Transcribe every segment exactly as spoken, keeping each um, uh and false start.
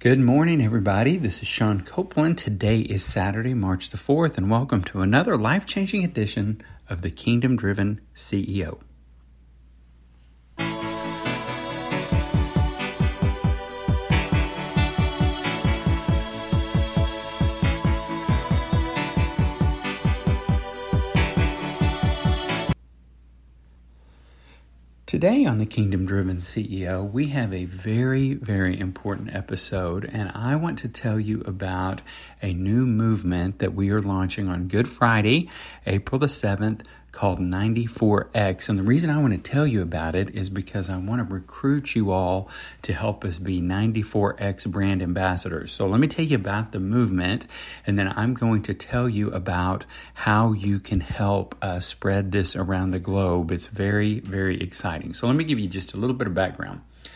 Good morning, everybody. This is Sean Copeland. Today is Saturday, March the fourth, and welcome to another life-changing edition of the Kingdom-Driven C E O. Today on the Kingdom-Driven C E O, we have a very, very important episode, and I want to tell you about a new movement that we are launching on Good Friday, April the seventh, called ninety-four X. And the reason I want to tell you about it is because I want to recruit you all to help us be ninety-four X brand ambassadors. So let me tell you about the movement, and then I'm going to tell you about how you can help uh, spread this around the globe. It's very, very exciting. So let me give you just a little bit of background.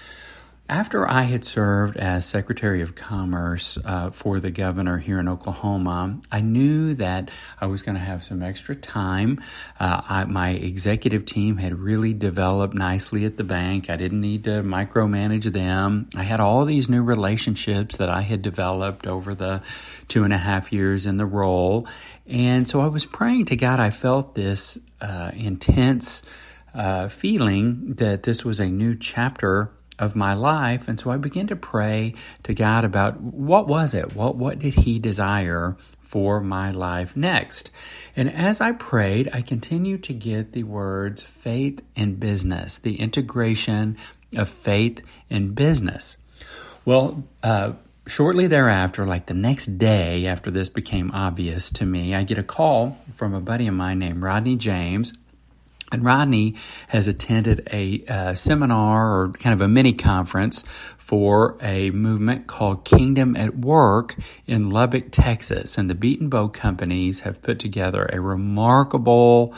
After I had served as Secretary of Commerce uh, for the governor here in Oklahoma, I knew that I was going to have some extra time. Uh, I, my executive team had really developed nicely at the bank. I didn't need to micromanage them. I had all these new relationships that I had developed over the two and a half years in the role. And so I was praying to God. I felt this uh, intense uh, feeling that this was a new chapter of my life. And so I began to pray to God about what was it? What, what did He desire for my life next? And as I prayed, I continued to get the words faith and business, the integration of faith and business. Well, uh, shortly thereafter, like the next day after this became obvious to me, I get a call from a buddy of mine named Rodney James. And Rodney has attended a uh, seminar or kind of a mini conference for a movement called Kingdom at Work in Lubbock, Texas. And the Beat and Bow companies have put together a remarkable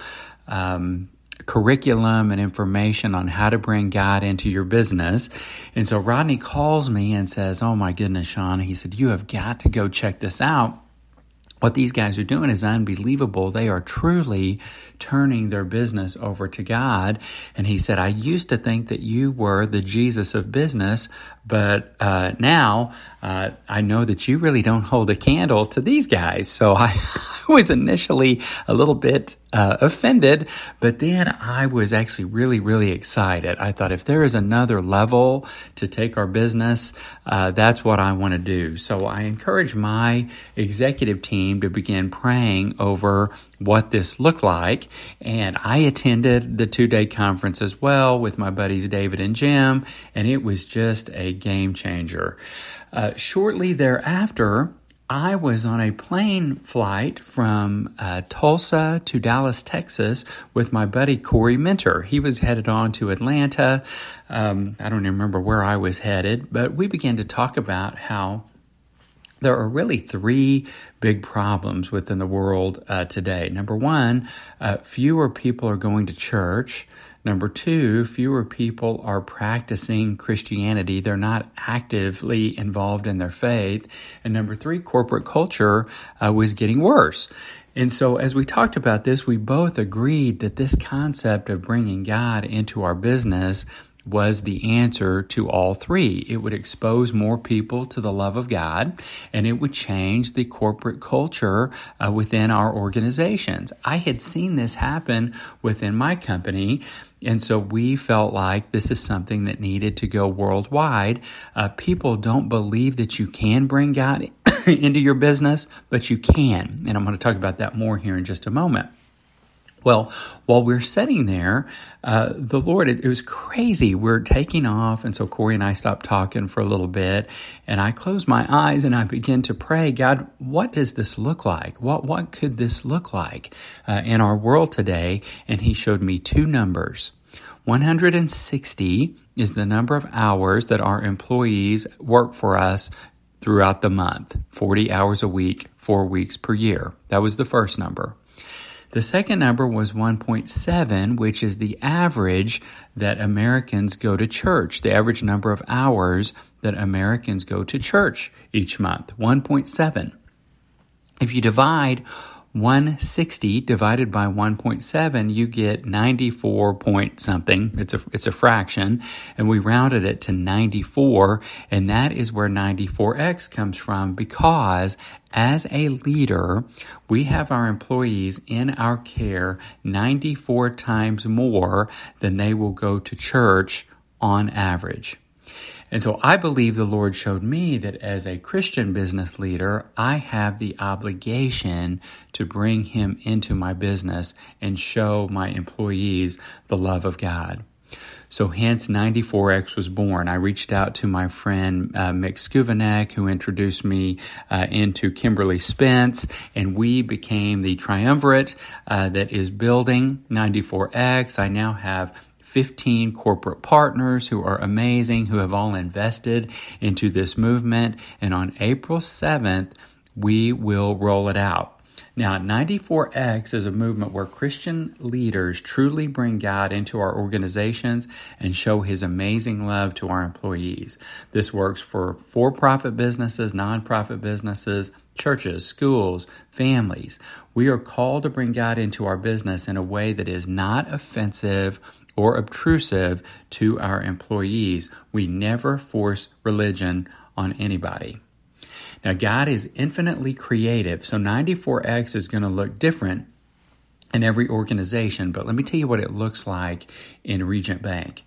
um, curriculum and information on how to bring God into your business. And so Rodney calls me and says, "Oh my goodness, Sean," he said, "you have got to go check this out. What these guys are doing is unbelievable. They are truly turning their business over to God." And he said, "I used to think that you were the Jesus of business, but uh, now uh, I know that you really don't hold a candle to these guys." So I, I was initially a little bit uh, offended, but then I was actually really, really excited. I thought, if there is another level to take our business, uh, that's what I want to do. So I encourage my executive team to begin praying over what this looked like. And I attended the two-day conference as well with my buddies David and Jim, and it was just a game changer. Uh, shortly thereafter, I was on a plane flight from uh, Tulsa to Dallas, Texas with my buddy Corey Mentor. He was headed on to Atlanta. Um, I don't even remember where I was headed, but we began to talk about how there are really three big problems within the world uh, today. Number one, uh, fewer people are going to church. Number two, fewer people are practicing Christianity. They're not actively involved in their faith. And number three, corporate culture uh, was getting worse. And so as we talked about this, we both agreed that this concept of bringing God into our business was the answer to all three. It would expose more people to the love of God, and it would change the corporate culture uh, within our organizations. I had seen this happen within my company, and so we felt like this is something that needed to go worldwide. Uh, people don't believe that you can bring God into your business, but you can. And I'm going to talk about that more here in just a moment. Well, while we're sitting there, uh, the Lord, it, it was crazy. We're taking off. And so Corey and I stopped talking for a little bit. And I closed my eyes and I began to pray, God, what does this look like? What what could this look like uh, in our world today? And He showed me two numbers. one hundred sixty is the number of hours that our employees work for us throughout the month. forty hours a week, four weeks per year. That was the first number. The second number was one point seven, which is the average that Americans go to church, the average number of hours that Americans go to church each month, one point seven. If you divide one hundred sixty divided by one point seven, you get ninety-four point something. It's a, it's a fraction, and we rounded it to ninety-four, and that is where ninety-four x comes from, because as a leader, we have our employees in our care ninety-four times more than they will go to church on average. And so I believe the Lord showed me that as a Christian business leader, I have the obligation to bring Him into my business and show my employees the love of God. So hence ninety-four x was born. I reached out to my friend uh, Mick Skuvanek, who introduced me uh, into Kimberly Spence, and we became the triumvirate uh, that is building ninety-four x. I now have fifteen corporate partners who are amazing, who have all invested into this movement. And on April seventh, we will roll it out. Now, ninety-four x is a movement where Christian leaders truly bring God into our organizations and show His amazing love to our employees. This works for for-profit businesses, nonprofit businesses, churches, schools, families. We are called to bring God into our business in a way that is not offensive or obtrusive to our employees. We never force religion on anybody. Now, God is infinitely creative, so ninety-four x is going to look different in every organization, but let me tell you what it looks like in Regent Bank.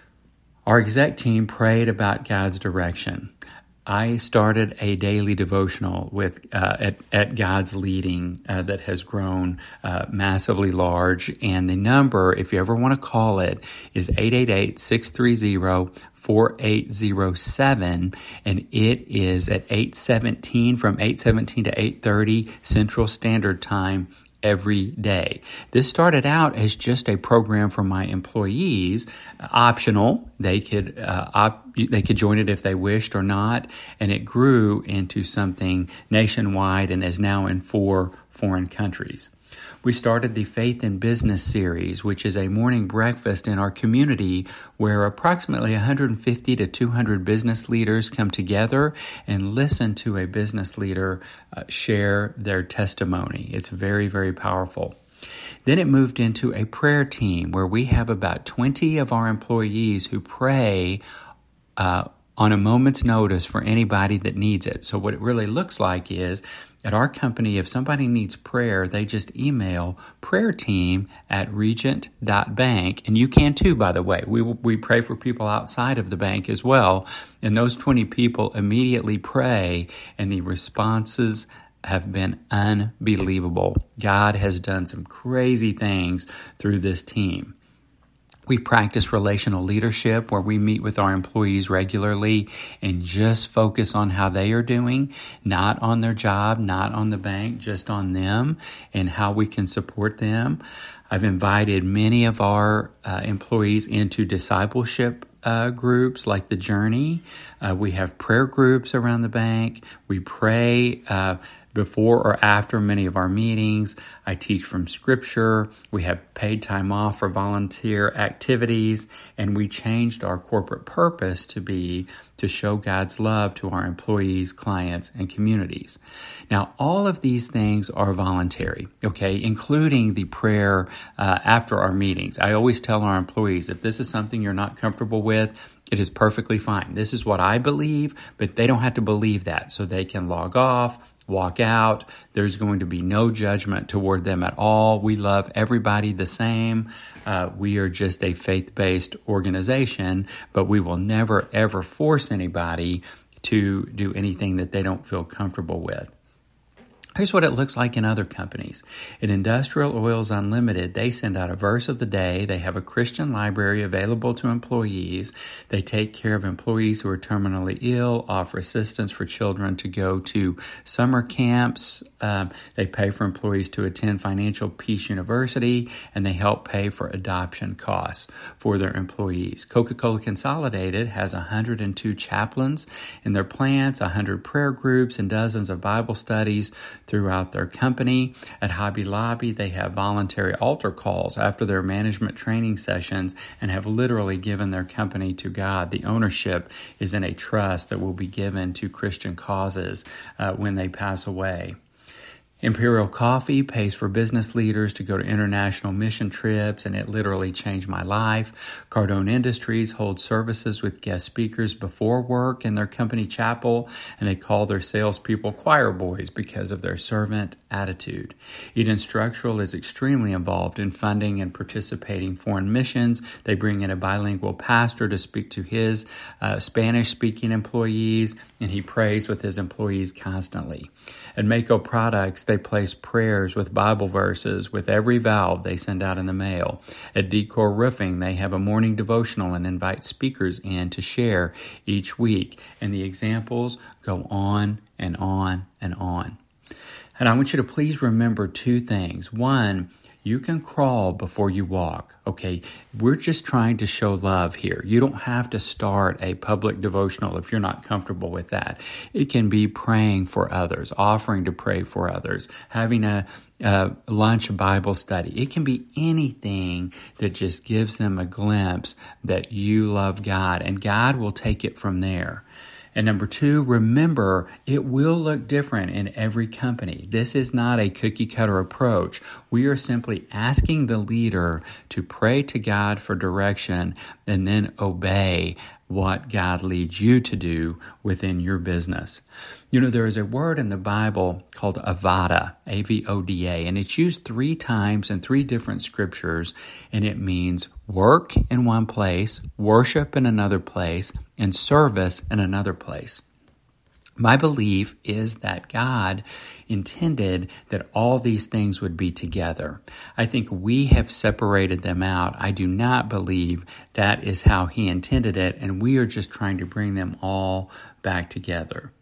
Our exec team prayed about God's direction. I started a daily devotional with uh, at, at God's leading uh, that has grown uh, massively large. And the number, if you ever want to call it, is eight eight eight, six three zero, four eight zero seven. And it is at eight seventeen, from eight seventeen to eight thirty Central Standard Time every day. This started out as just a program for my employees, optional. They could uh, op- they could join it if they wished or not, and it grew into something nationwide and is now in four foreign countries. We started the Faith in Business series, which is a morning breakfast in our community where approximately one hundred fifty to two hundred business leaders come together and listen to a business leader uh, share their testimony. It's very, very powerful. Then it moved into a prayer team where we have about twenty of our employees who pray uh, on a moment's notice for anybody that needs it. So what it really looks like is, at our company, if somebody needs prayer, they just email prayer team at regent dot bank. And you can too, by the way. We we pray for people outside of the bank as well. And those twenty people immediately pray, and the responses have been unbelievable. God has done some crazy things through this team. We practice relational leadership where we meet with our employees regularly and just focus on how they are doing, not on their job, not on the bank, just on them and how we can support them. I've invited many of our uh, employees into discipleship uh, groups like The Journey. Uh, we have prayer groups around the bank. We pray uh before or after many of our meetings. I teach from Scripture. We have paid time off for volunteer activities, and we changed our corporate purpose to be to show God's love to our employees, clients, and communities. Now, all of these things are voluntary, okay, including the prayer uh, after our meetings. I always tell our employees, if this is something you're not comfortable with, it is perfectly fine. This is what I believe, but they don't have to believe that. So they can log off, walk out. There's going to be no judgment toward them at all. We love everybody the same. Uh, we are just a faith-based organization, but we will never, ever force anybody to do anything that they don't feel comfortable with. Here's what it looks like in other companies. At Industrial Oils Unlimited, they send out a verse of the day. They have a Christian library available to employees. They take care of employees who are terminally ill, offer assistance for children to go to summer camps. Um, they pay for employees to attend Financial Peace University, and they help pay for adoption costs for their employees. Coca-Cola Consolidated has one hundred two chaplains in their plants, one hundred prayer groups, and dozens of Bible studies throughout their company. At Hobby Lobby, they have voluntary altar calls after their management training sessions and have literally given their company to God. The ownership is in a trust that will be given to Christian causes uh, when they pass away. Imperial Coffee pays for business leaders to go to international mission trips, and it literally changed my life. Cardone Industries holds services with guest speakers before work in their company chapel, and they call their salespeople choir boys because of their servant attitude. Eden Structural is extremely involved in funding and participating foreign missions. They bring in a bilingual pastor to speak to his uh, Spanish-speaking employees, and he prays with his employees constantly. At Mako Products, they place prayers with Bible verses with every valve they send out in the mail. At Decor Roofing, they have a morning devotional and invite speakers in to share each week. And the examples go on and on and on. And I want you to please remember two things. One, you can crawl before you walk, okay? We're just trying to show love here. You don't have to start a public devotional if you're not comfortable with that. It can be praying for others, offering to pray for others, having a, a lunch Bible study. It can be anything that just gives them a glimpse that you love God, and God will take it from there. And number two, remember, it will look different in every company. This is not a cookie cutter approach. We are simply asking the leader to pray to God for direction and then obey what God leads you to do within your business. You know, there is a word in the Bible called avada, A V O D A, and it's used three times in three different scriptures, and it means work in one place, worship in another place, and service in another place. My belief is that God intended that all these things would be together. I think we have separated them out. I do not believe that is how He intended it, and we are just trying to bring them all back together.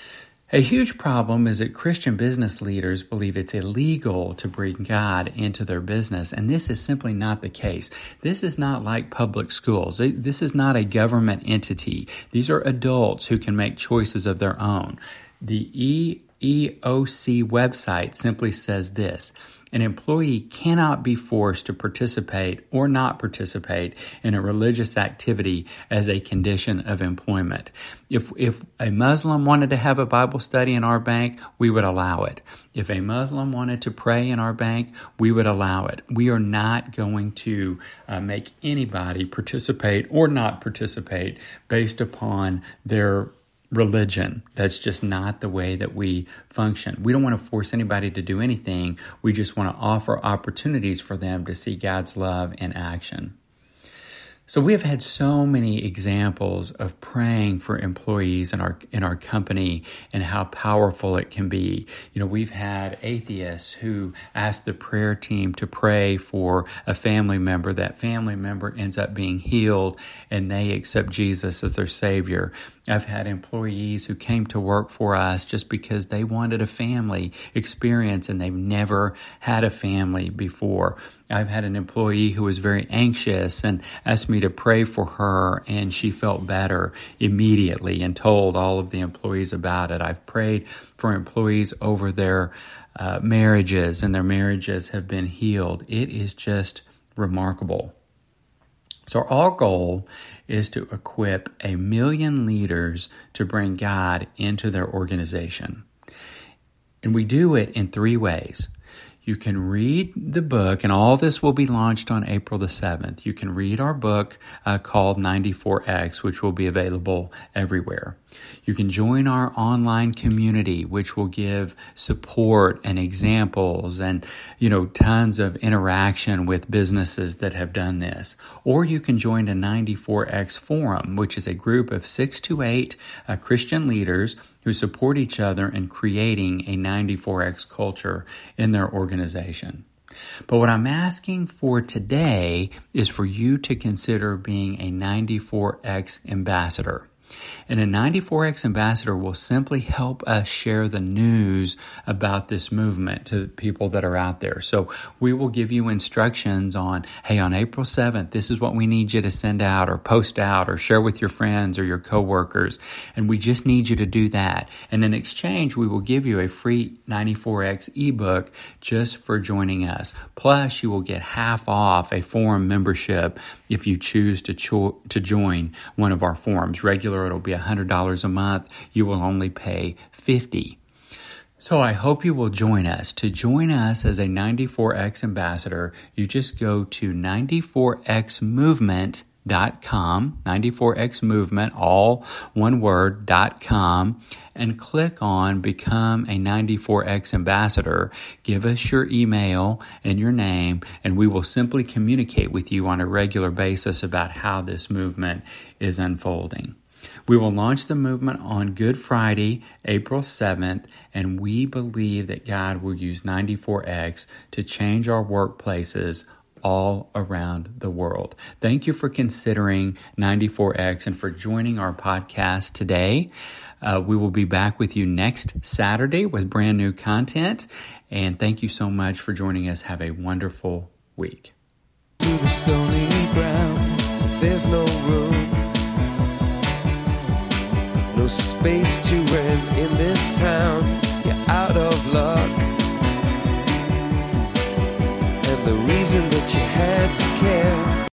A huge problem is that Christian business leaders believe it's illegal to bring God into their business, and this is simply not the case. This is not like public schools. This is not a government entity. These are adults who can make choices of their own. The E E O C website simply says this: an employee cannot be forced to participate or not participate in a religious activity as a condition of employment. If if a Muslim wanted to have a Bible study in our bank, we would allow it. If a Muslim wanted to pray in our bank, we would allow it. We are not going to uh, make anybody participate or not participate based upon their religion. That's just not the way that we function. We don't want to force anybody to do anything. We just want to offer opportunities for them to see God's love in action. So we have had so many examples of praying for employees in our in our company and how powerful it can be. You know, we've had atheists who ask the prayer team to pray for a family member. That family member ends up being healed and they accept Jesus as their Savior. I've had employees who came to work for us just because they wanted a family experience and they've never had a family before. I've had an employee who was very anxious and asked me to pray for her, and she felt better immediately and told all of the employees about it. I've prayed for employees over their uh, marriages, and their marriages have been healed. It is just remarkable. So our goal is to equip a million leaders to bring God into their organization. And we do it in three ways. You can read the book, and all this will be launched on April the seventh. You can read our book uh, called ninety-four X, which will be available everywhere. You can join our online community, which will give support and examples and, you know, tons of interaction with businesses that have done this. Or you can join a ninety-four X forum, which is a group of six to eight uh, Christian leaders who support each other in creating a ninety-four X culture in their organization. But what I'm asking for today is for you to consider being a ninety-four X ambassador. And a ninety-four X ambassador will simply help us share the news about this movement to people that are out there. So we will give you instructions on, hey, on April seventh, this is what we need you to send out or post out or share with your friends or your coworkers. And we just need you to do that. And in exchange, we will give you a free ninety-four X ebook just for joining us. Plus, you will get half off a forum membership if you choose to cho- to join one of our forums. Regular, it'll be one hundred dollars a month. You will only pay fifty dollars. So I hope you will join us. To join us as a ninety-four X ambassador, you just go to ninety-four x movement dot com, ninety-four x movement, all one word, dot com, and click on Become a ninety-four X Ambassador. Give us your email and your name, and we will simply communicate with you on a regular basis about how this movement is unfolding. We will launch the movement on Good Friday, April seventh, and we believe that God will use ninety-four X to change our workplaces all around the world. Thank you for considering ninety-four X and for joining our podcast today. Uh, we will be back with you next Saturday with brand new content. And thank you so much for joining us. Have a wonderful week. To the stony ground, there's no room, no space to rent in this town. You're out of luck, and the reason that you had to care